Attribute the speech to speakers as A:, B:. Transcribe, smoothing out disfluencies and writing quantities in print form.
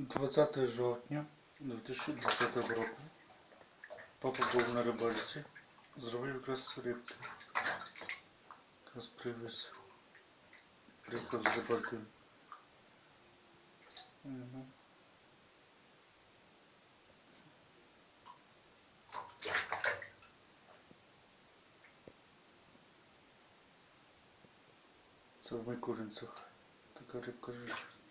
A: 20 жовтня 2020 року папа був на рибальці, зробив якраз рибки. Якраз привіз. Приїхав з рибалки. Угу. Це в Майкуринцях така рибка живе.